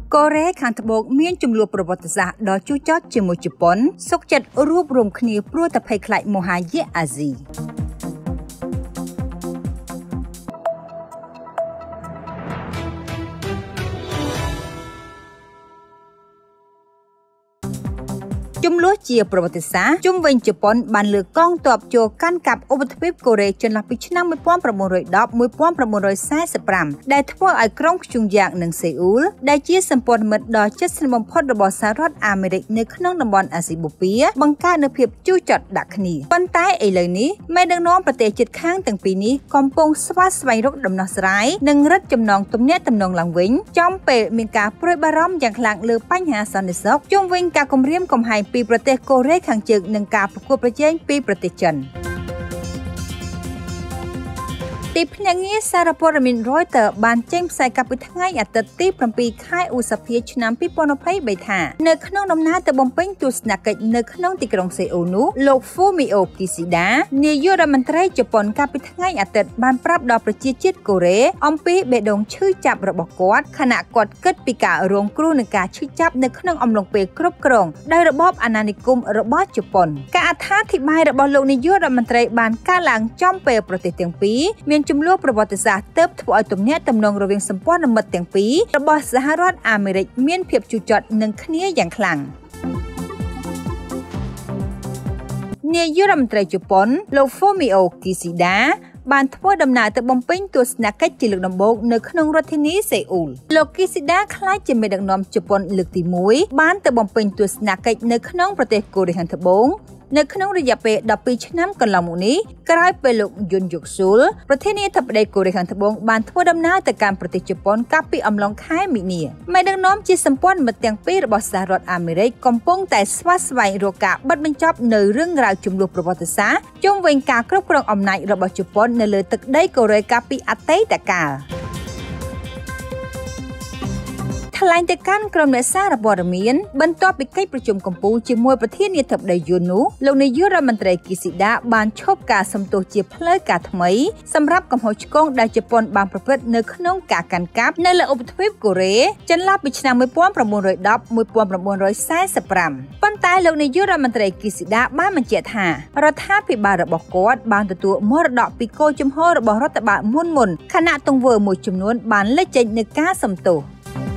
កូរ៉េខាងត្បូងមានចំនួនប្រវត្តិសាស្ត្រដ៏ជូរចត់ជាមួយជប៉ុនសុខចិត្តរួបរวมគ្នាព្រោះតែភ័យខ្លាចមហាយៈអាស៊ីជំលោះជាប្រវត្តិសាស្ត្រជុំវិញជប៉ុនបានលើកកងទ័ពចូលកាន់កាប់ឧបទ្វីបកូរ៉េចន្លោះពីឆ្នាំ1910-1945ដែលធ្វើឲ្យក្រុងខ្ជុងយ៉ាងនិងសេអ៊ូលដែលជាសម្ព័ន្ធមិត្តដ៏ជិតស្និទ្ធបំផុតរបស់សហរដ្ឋអាមេរិកនៅក្នុងតំបន់អាស៊ីបូព៌ាបង្កើតនូវភាពជូរចត់ដាក់គ្នាប៉ុន្តែឥឡូវនេះមេដឹកនាំប្រទេសជិតខាងទាំងពីរនេះកំពុងស្វែងរកដំណោះស្រាយនិងរឹតចំណងទំនាក់ទំនងឡើងវិញចំពេលមានការព្រួយបារម្ភយ៉ាងខ្លាំងលើបញ្ហាសន្តិសុខជុំវិញការគំរាមកំហែងពីប្រទេសកូរ៉េខាងជើងនិងការប្រកួតប្រជែងពីប្រទេសចិនទីភ្នាក់ងារសារព័ត៌មាន Reuters បានចេញផ្សាយកាលពីថ្ងៃអាទិត្យទី7 ខែឧសភាឆ្នាំ2023ថានៅក្នុងដំណើរទៅបំពេញទស្សនកិច្ចនៅក្នុងទីក្រុងសេអ៊ូលនោះលោក Fumio Kishida នាយករដ្ឋមន្ត្រីជប៉ុនកាលពីថ្ងៃអាទិត្យបានប្រាប់ដល់ប្រជាជាតិកូរ៉េអំពីបេះដូងឈឺចាប់របស់គាត់ខណៈគាត់គិតពីការរងគ្រោះនឹងការឈឺចាប់នៅក្នុងអំឡុងពេលគ្រប់គ្រងដោយរបបអាណានិគមរបស់ជប៉ុនការអត្ថាធិប្បាយរបស់លោកនាយករដ្ឋមន្ត្រីបានកើតឡើងចំពេលប្រទេសទាំងពីរមានចំនួនប្រវត្តិសាស្ត្រទើបធ្វើឲ្យទំនាក់ទំនងរវាងសម្ព័ន្ធមិត្តទាំងពីររបស់សហរដ្ឋអាមេរិកមានភាពជូរចត់នឹងគ្នាយ៉ាងខ្លាំងនាយករដ្ឋមន្ត្រីជប៉ុនលោក Fumio Kishida បានធ្វើដំណើរទៅបំពេញទស្សនកិច្ចជាលើកដំបូងនៅក្នុងរដ្ឋធានីសេអ៊ូលលោក Kishida ក្លាយជាមេដឹកនាំជប៉ុនលើកទី1បានទៅបំពេញទស្សនកិច្ចនៅក្នុងប្រទេសកូរ៉េខាងត្បូងនៅក្នុងរយៈពេល12ឆ្នាំកន្លងមកនេះក្រោយពេលលោកយុនយុកស៊ុលប្រធានាធិបតីកូរ៉េខាងត្បូងបានធ្វើដំណើរទៅកាន់ប្រទេសជប៉ុនកាលពីអំឡុងខែមីនាមេដឹកនាំជាសម្ព័ន្ធមិត្តទាំងពីររបស់សហរដ្ឋអាមេរិកកំពុងតែស្វែងរកការបិទបញ្ចប់នៅរឿងរ៉ាវជម្លោះប្រវត្តិសាស្ត្រជុំវិញការគ្រប់គ្រងអំណាចរបស់ជប៉ុននៅលើទឹកដីកូរ៉េកាលពីអតីតកាលថ្លែងទៅកាន់ក្រុមអ្នកសារព័ត៌មានបន្ទាប់ពីកិច្ចប្រជុំកំពូលជាមួយប្រធានាធិបតីយុននោះលោកនាយករដ្ឋមន្ត្រី Kishida បានឈប់ការសំទោសជាផ្លូវការថ្មីសម្រាប់កំហុសឆ្គងដែលជប៉ុនបានប្រព្រឹត្តនៅក្នុងការកាន់កាប់នៅលើឧបទ្វីបកូរ៉េចន្លោះពីឆ្នាំ1910-1945ប៉ុន្តែលោកនាយករដ្ឋមន្ត្រី Kishida បានបញ្ជាក់ថារដ្ឋាភិបាលរបស់គាត់បានទទួលមរតកពីគោលជំហររបស់រដ្ឋបាលមុនខណៈទង្វើមួយចំនួនបានលេចចេញនៅការសំទោស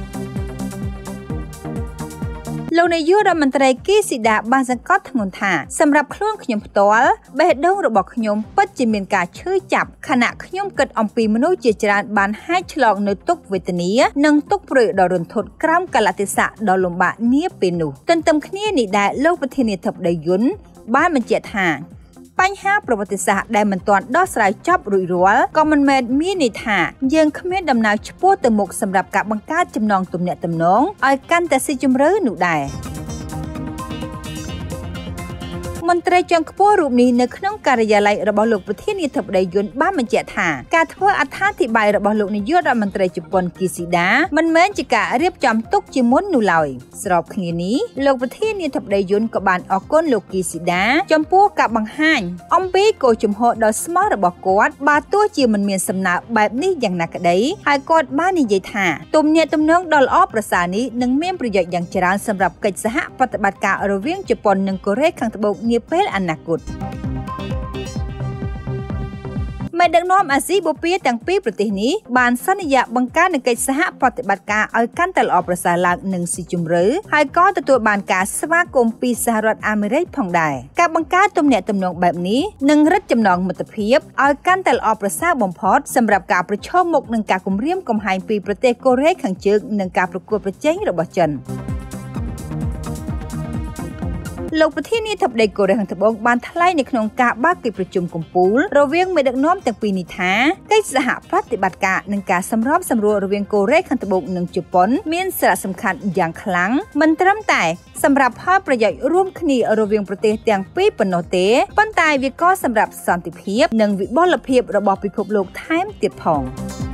លោកនាយករដ្ឋមន្ត្រី Kishida បានសង្កត់ធ្ងន់ថាសម្រាប់ខ្លួនខ្ញុំផ្ទាល់បេះដូងរបស់ខ្ញុំពិតជាមានការឈឺចាប់ខណៈខ្ញុំគិតអំពីមនុស្សជាច្រើនបានហែកឆ្លងនៅទុក្ខវេទនានិងទុក្ខព្រួយដ៏រន្ធត់ក្រោមកាលៈទេសៈដ៏លំបាកនាពេលនោះទន្ទឹមគ្នានេះដែរលោកប្រធានាធិបតីយុនបានបញ្ជាក់ថាបញ្ហាប្រវត្តិសាស្ត្រដែលមិនទាន់ដោះស្រាយចប់រួចរាល់ក៏មិនមែនមានន័យថាយើងគ្មានដំណើរឆ្ពោះទៅមុខសម្រាប់ការបង្កើតចំណងទំនាក់ទំនងឲ្យកាន់តែស៊ីជម្រៅនោះដែរមន្ត្រីជាន់ខ្ពស់រូបនេះនៅក្នុងការិយាល័យរបស់លោកប្រធានាធិបតីយុនបានបញ្ជាក់ថាការធ្វើអត្ថាធិប្បាយរបស់លោកនាយករដ្ឋមន្ត្រីជប៉ុន Kishida មិនមែនជាការរៀបចំទុកជាមុននោះឡើយស្របគ្នានេះលោកប្រធានាធិបតីយុនក៏បានអរគុណលោក Kishida ចំពោះការបង្ហាញអំពីគោលជំហរដ៏ស្មោះរបស់គាត់បើទោះជាមិនមានសំណើបែបនេះយ៉ាងណាក្តីហើយគាត់បាននិយាយថាទំនាក់ទំនងដ៏ល្អប្រសើរនេះនឹងមានប្រយោជន៍យ៉ាងច្រើនសម្រាប់កិច្ចសហប្រតិបត្តិការរវាងជប៉ុននិងកូរ៉េខាងត្បូងនាពេលអនាគតមេដឹកនាំអាស៊ីបូព៌ាទាំងពីរប្រទេសនេះបានសន្យាបង្កើតនូវកិច្ចសហប្រតិបត្តិការឲ្យកាន់តែល្អប្រសើរឡើងនិងស៊ីជម្រៅហើយក៏ទទួលបានការស្វាគមន៍ពីសហរដ្ឋអាមេរិកផងដែរការបង្កើតទំនាក់ទំនងបែបនេះនឹងរឹតចំណងមិត្តភាពឲ្យកាន់តែល្អប្រសើរបំផុតសម្រាប់ការប្រឈមមុខនឹងការគំរាមកំហែងពីប្រទេសកូរ៉េខាងជើងនិងការប្រកួតប្រជែងរបស់ចិនលោកប្រធានាធិបតីកូរ៉េខាងត្បូងបានថ្លែងនៅក្នុងការបើកកិច្ចប្រជុំកំពូលរវាងមេដឹកនាំទាំងពីរនេះថាកិច្ចសហប្រតិបត្តិការនិងការសម្របសម្រួលរវាងកូរ៉េខាងត្បូងនិងជប៉ុនមានសារៈសំខាន់យ៉ាងខ្លាំងមិនត្រឹមតែសម្រាប់ផលប្រយោជន៍រួមគ្នារវាងប្រទេសទាំងពីរប៉ុណ្ណោះទេប៉ុន្តែវាក៏សម្រាប់សន្តិភាពនិងវិបុលភាពរបស់ពិភពលោកថែមទៀតផង